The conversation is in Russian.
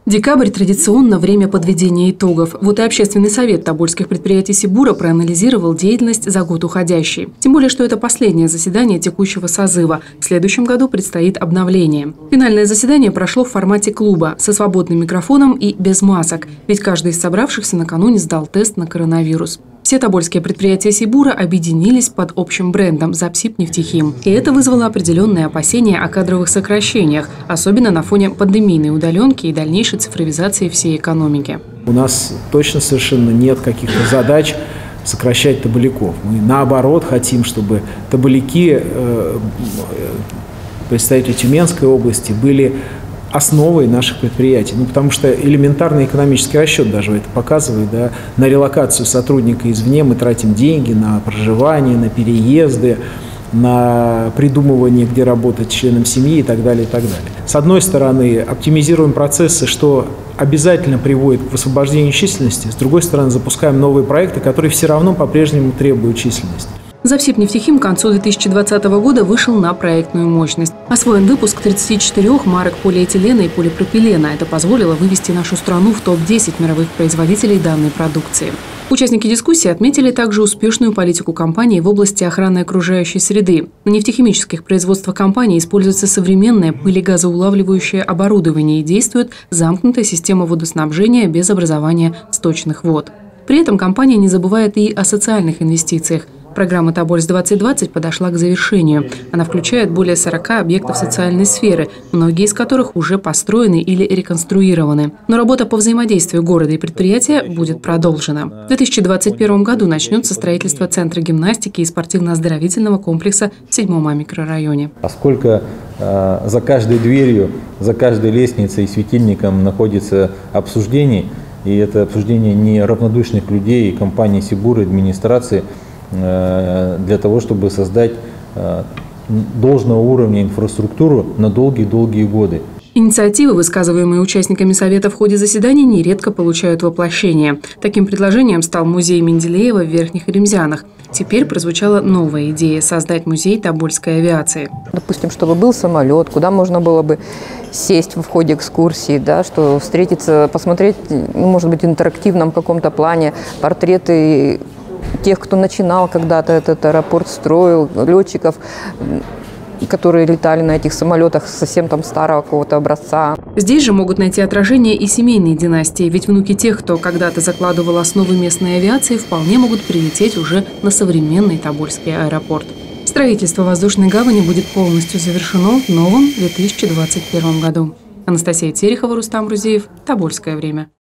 Декабрь – традиционно время подведения итогов. Вот и Общественный совет тобольских предприятий Сибура проанализировал деятельность за год уходящий. Тем более, что это последнее заседание текущего созыва. В следующем году предстоит обновление. Финальное заседание прошло в формате клуба, со свободным микрофоном и без масок. Ведь каждый из собравшихся накануне сдал тест на коронавирус. Все тобольские предприятия Сибура объединились под общим брендом «Запсибнефтехим». И это вызвало определенные опасения о кадровых сокращениях, особенно на фоне пандемийной удаленки и дальнейшей цифровизации всей экономики. У нас точно совершенно нет каких-то задач сокращать тоболяков. Мы наоборот хотим, чтобы тоболяки, представители Тюменской области, были основой наших предприятий. Потому что элементарный экономический расчет даже это показывает. Да, на релокацию сотрудника извне мы тратим деньги на проживание, на переезды, на придумывание, где работать членам семьи и так далее, и так далее. С одной стороны, оптимизируем процессы, что обязательно приводит к освобождению численности. С другой стороны, запускаем новые проекты, которые все равно по-прежнему требуют численности. Запсибнефтехим к концу 2020 года вышел на проектную мощность. Освоен выпуск 34 марок полиэтилена и полипропилена. Это позволило вывести нашу страну в топ-10 мировых производителей данной продукции. Участники дискуссии отметили также успешную политику компании в области охраны окружающей среды. На нефтехимических производствах компании используется современное пылегазоулавливающее оборудование и действует замкнутая система водоснабжения без образования сточных вод. При этом компания не забывает и о социальных инвестициях. Программа «Тобольск-2020» подошла к завершению. Она включает более 40 объектов социальной сферы, многие из которых уже построены или реконструированы. Но работа по взаимодействию города и предприятия будет продолжена. В 2021 году начнется строительство Центра гимнастики и спортивно-оздоровительного комплекса в 7-м микрорайоне. А сколько за каждой дверью, за каждой лестницей и светильником находится обсуждений, и это обсуждение неравнодушных людей, компании Сибура, администрации, для того, чтобы создать должного уровня инфраструктуру на долгие-долгие годы. Инициативы, высказываемые участниками Совета в ходе заседаний, нередко получают воплощение. Таким предложением стал музей Менделеева в Верхних Ремзянах. Теперь прозвучала новая идея – создать музей тобольской авиации. Допустим, чтобы был самолет, куда можно было бы сесть в ходе экскурсии, да, что встретиться, посмотреть, может быть, в интерактивном каком-то плане портреты тех, кто начинал когда-то этот аэропорт, строил, летчиков, которые летали на этих самолетах совсем там старого какого-то образца. Здесь же могут найти отражение и семейные династии, ведь внуки тех, кто когда-то закладывал основы местной авиации, вполне могут прилететь уже на современный Тобольский аэропорт. Строительство воздушной гавани будет полностью завершено в новом 2021 году. Анастасия Терехова, Рустам Рузеев. Тобольское время.